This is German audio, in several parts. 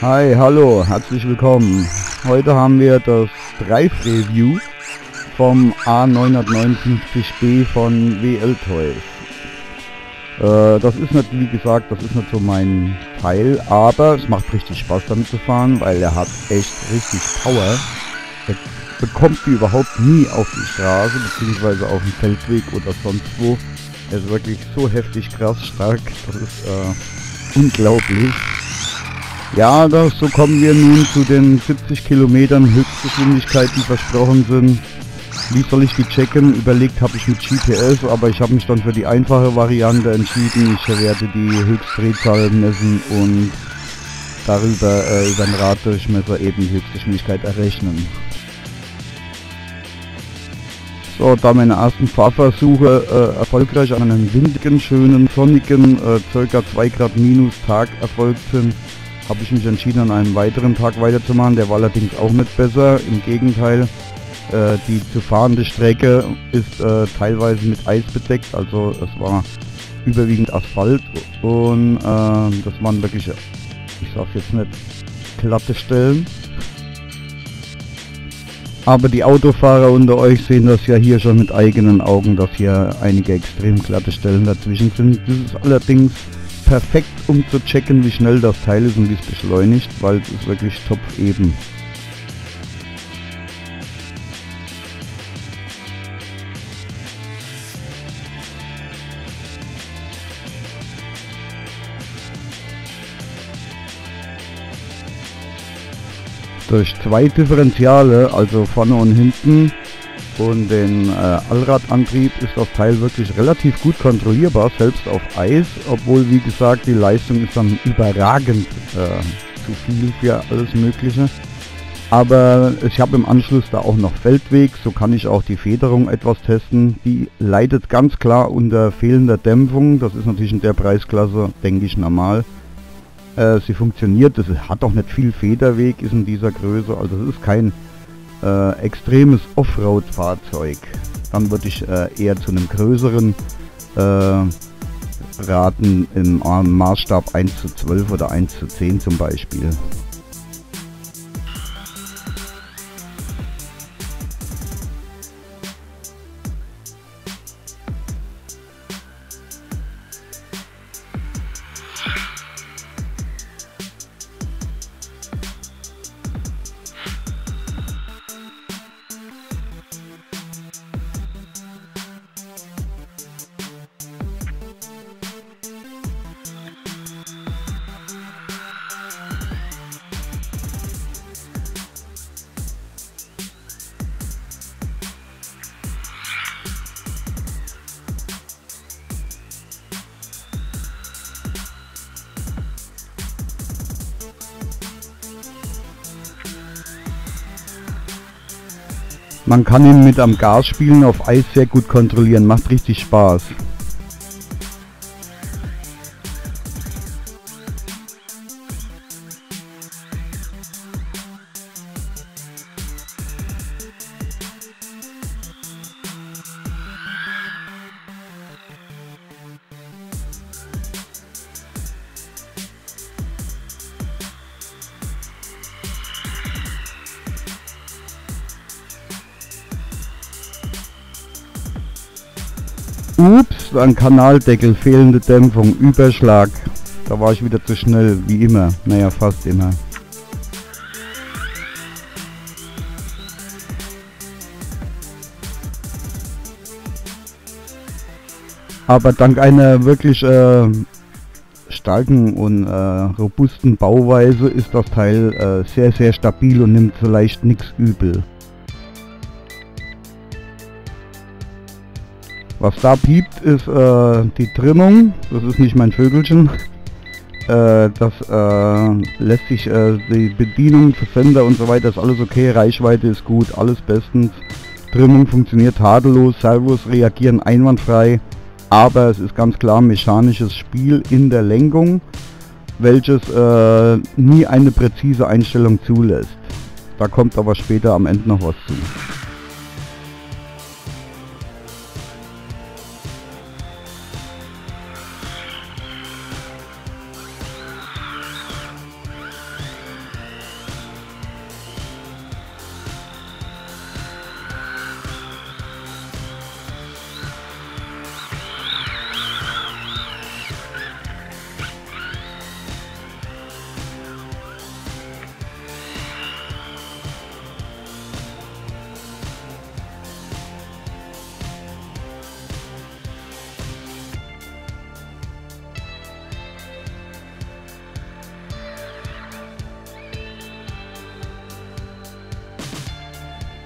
Hi, hallo, herzlich willkommen. Heute haben wir das Drive-Review vom A959B von WL Toys. Das ist nicht, wie gesagt, das ist nicht so mein Teil, aber es macht richtig Spaß damit zu fahren, weil er hat echt richtig Power. Er bekommt die überhaupt nie auf die Straße, beziehungsweise auf dem Feldweg oder sonst wo. Er ist wirklich so heftig krass stark, das ist unglaublich. Ja, so kommen wir nun zu den 70 Kilometern Höchstgeschwindigkeit, die versprochen sind. Wie soll ich die checken? Überlegt habe ich mit GPS, aber ich habe mich dann für die einfache Variante entschieden. Ich werde die Höchstdrehzahl messen und darüber über den Raddurchmesser eben die Höchstgeschwindigkeit errechnen. So, da meine ersten Fahrversuche erfolgreich an einem windigen, schönen, sonnigen, ca. 2 Grad minus Tag erfolgt sind, habe ich mich entschieden, an einem weiteren Tag weiterzumachen. Der war allerdings auch nicht besser, im Gegenteil. Die zu fahrende Strecke ist teilweise mit Eis bedeckt, also es war überwiegend Asphalt und das waren wirklich, ich sag's jetzt nicht, glatte Stellen. Aber die Autofahrer unter euch sehen das ja hier schon mit eigenen Augen, dass hier einige extrem glatte Stellen dazwischen sind. Das ist allerdings perfekt, um zu checken, wie schnell das Teil ist und wie es beschleunigt, weil es ist wirklich top eben. Durch zwei Differentiale, also vorne und hinten, und den Allradantrieb ist das Teil wirklich relativ gut kontrollierbar, selbst auf Eis, obwohl, wie gesagt, die Leistung ist dann überragend zu viel für alles Mögliche. Aber ich habe im Anschluss da auch noch Feldweg, so kann ich auch die Federung etwas testen. Die leidet ganz klar unter fehlender Dämpfung, das ist natürlich in der Preisklasse, denke ich, normal. Sie funktioniert, es hat auch nicht viel Federweg, ist in dieser Größe, also es ist kein extremes Offroad-Fahrzeug. Dann würde ich eher zu einem größeren raten, im Maßstab 1:12 oder 1:10 zum Beispiel. Man kann ihn mit am Gas spielen auf Eis sehr gut kontrollieren, macht richtig Spaß. Ups, ein Kanaldeckel, fehlende Dämpfung, Überschlag. Da war ich wieder zu schnell, wie immer. Naja, fast immer. Aber dank einer wirklich starken und robusten Bauweise ist das Teil sehr, sehr stabil und nimmt vielleicht nichts übel. Was da piept, ist die Trimmung. Das ist nicht mein Vögelchen. Das lässt sich, die Bedienung für Sender und so weiter ist alles okay. Reichweite ist gut, alles bestens. Trimmung funktioniert tadellos, Servos reagieren einwandfrei. Aber es ist ganz klar mechanisches Spiel in der Lenkung, welches nie eine präzise Einstellung zulässt. Da kommt aber später am Ende noch was zu.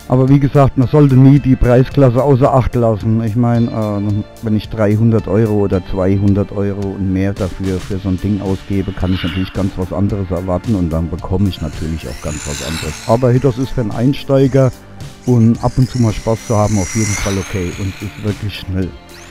Aber wie gesagt, man sollte nie die Preisklasse außer Acht lassen. Ich meine, wenn ich 300 Euro oder 200 Euro und mehr dafür für so ein Ding ausgebe, kann ich natürlich ganz was anderes erwarten und dann bekomme ich natürlich auch ganz was anderes. Aber das ist für einen Einsteiger und ab und zu mal Spaß zu haben auf jeden Fall okay und ist wirklich schnell.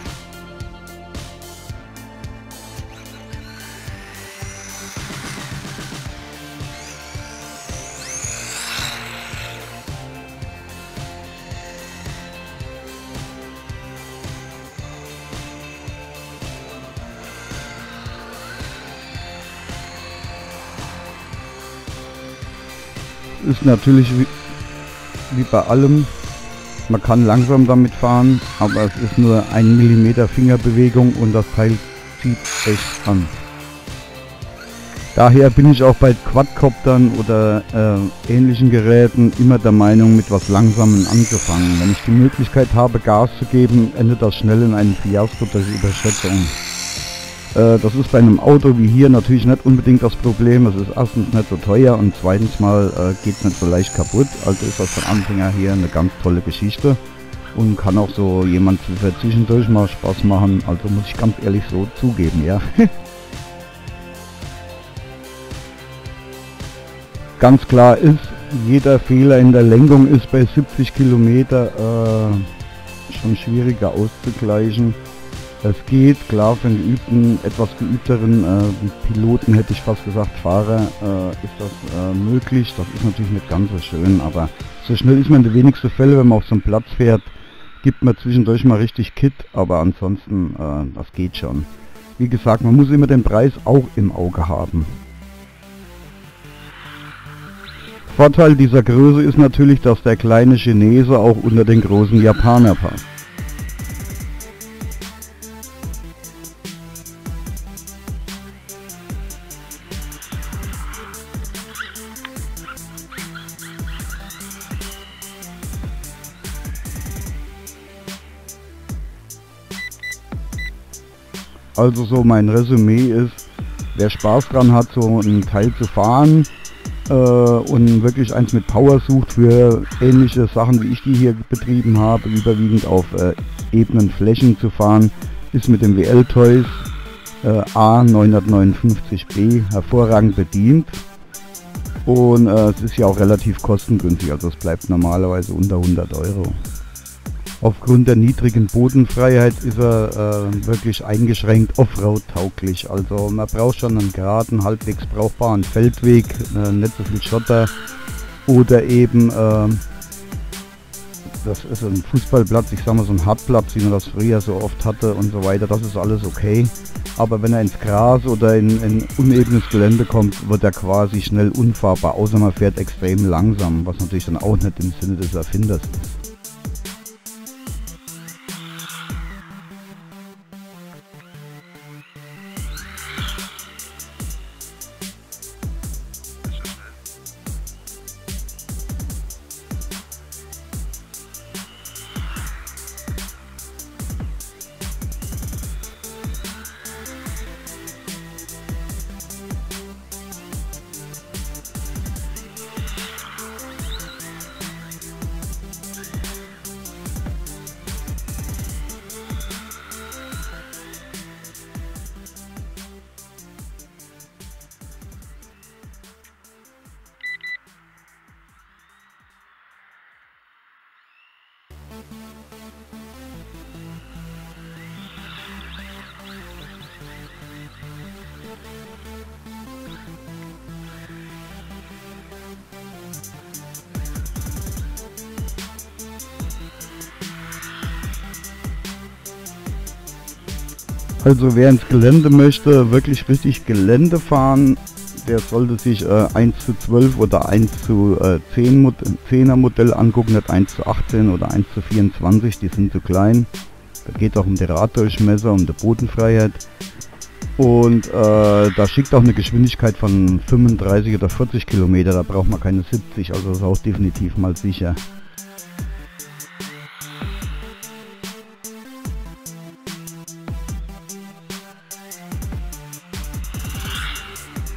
Ist natürlich wie bei allem, man kann langsam damit fahren, aber es ist nur 1 mm Fingerbewegung und das Teil zieht echt an. Daher bin ich auch bei Quadcoptern oder ähnlichen Geräten immer der Meinung, mit was Langsamem anzufangen. Wenn ich die Möglichkeit habe, Gas zu geben, endet das schnell in einem Fiasko durch Überschätzung. Das ist bei einem Auto wie hier natürlich nicht unbedingt das Problem. Es ist erstens nicht so teuer und zweitens mal geht es nicht so leicht kaputt. Also ist das für Anfänger hier eine ganz tolle Geschichte und kann auch so jemand für zwischendurch mal Spaß machen. Also muss ich ganz ehrlich so zugeben, ja. Ganz klar ist, jeder Fehler in der Lenkung ist bei 70 Kilometer schon schwieriger auszugleichen. Es geht, klar, für einen geübten, etwas geübteren Piloten, hätte ich fast gesagt, Fahrer, ist das möglich. Das ist natürlich nicht ganz so schön, aber so schnell ist man in den wenigsten Fällen, wenn man auf so einen Platz fährt, gibt man zwischendurch mal richtig Kit, aber ansonsten, das geht schon. Wie gesagt, man muss immer den Preis auch im Auge haben. Vorteil dieser Größe ist natürlich, dass der kleine Chinese auch unter den großen Japaner passt. Also so mein Resümee ist, wer Spaß dran hat, so ein Teil zu fahren und wirklich eins mit Power sucht für ähnliche Sachen, wie ich die hier betrieben habe, überwiegend auf ebenen Flächen zu fahren, ist mit dem WL Toys A959B hervorragend bedient. Und es ist ja auch relativ kostengünstig, also es bleibt normalerweise unter 100 Euro. Aufgrund der niedrigen Bodenfreiheit ist er wirklich eingeschränkt Offroad tauglich. Also man braucht schon einen geraden, halbwegs brauchbaren Feldweg, nicht so viel Schotter oder eben, das ist ein Fußballplatz, ich sag mal so ein Hartplatz, wie man das früher so oft hatte und so weiter, das ist alles okay. Aber wenn er ins Gras oder in unebenes Gelände kommt, wird er quasi schnell unfahrbar, außer man fährt extrem langsam, was natürlich dann auch nicht im Sinne des Erfinders ist. Also wer ins Gelände möchte, wirklich richtig Gelände fahren, der sollte sich 1:12 oder 1:10er Modell angucken, nicht 1:18 oder 1:24, die sind zu klein. Da geht auch um den Raddurchmesser, um die Bodenfreiheit. Und da schickt auch eine Geschwindigkeit von 35 oder 40 Kilometer, da braucht man keine 70, also ist auch definitiv mal sicher.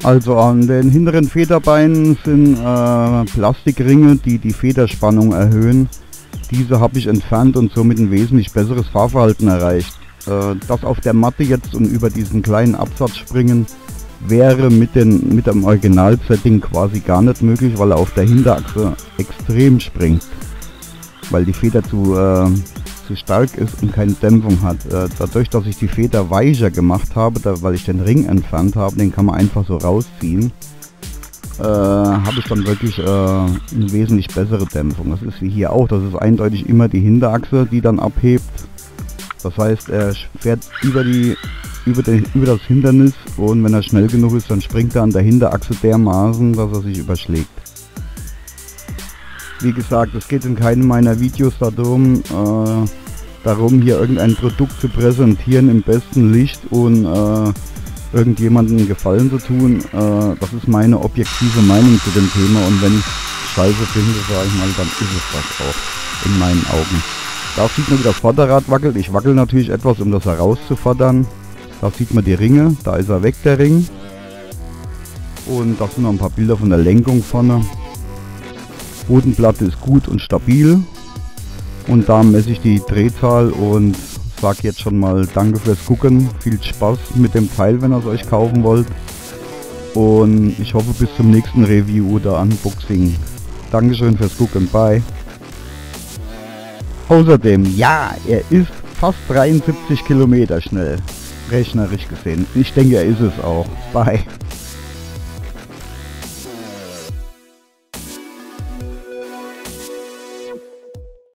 Also an den hinteren Federbeinen sind Plastikringe, die die Federspannung erhöhen. Diese habe ich entfernt und somit ein wesentlich besseres Fahrverhalten erreicht. Das auf der Matte jetzt und über diesen kleinen Absatz springen wäre mit dem Original-Setting quasi gar nicht möglich, weil er auf der Hinterachse extrem springt, weil die Feder zu stark ist und keine Dämpfung hat. Dadurch, dass ich die Feder weicher gemacht habe, weil ich den Ring entfernt habe, den kann man einfach so rausziehen, habe ich dann wirklich eine wesentlich bessere Dämpfung. Das ist wie hier auch, das ist eindeutig immer die Hinterachse, die dann abhebt. Das heißt, er fährt über das Hindernis und wenn er schnell genug ist, dann springt er an der Hinterachse dermaßen, dass er sich überschlägt. Wie gesagt, es geht in keinem meiner Videos darum, hier irgendein Produkt zu präsentieren im besten Licht und irgendjemandem einen Gefallen zu tun. Das ist meine objektive Meinung zu dem Thema und wenn ich scheiße finde, sage ich mal, dann ist es das auch in meinen Augen. Da sieht man, wie das Vorderrad wackelt. Ich wackel natürlich etwas, um das herauszufordern. Da sieht man die Ringe, da ist er weg, der Ring. Und da sind noch ein paar Bilder von der Lenkung vorne. Bodenplatte ist gut und stabil. Und da messe ich die Drehzahl und sage jetzt schon mal danke fürs Gucken. Viel Spaß mit dem Teil, wenn ihr es euch kaufen wollt. Und ich hoffe bis zum nächsten Review oder Unboxing. Dankeschön fürs Gucken, bye. Außerdem, ja, er ist fast 73 Kilometer schnell, rechnerisch gesehen. Ich denke, er ist es auch. Bye.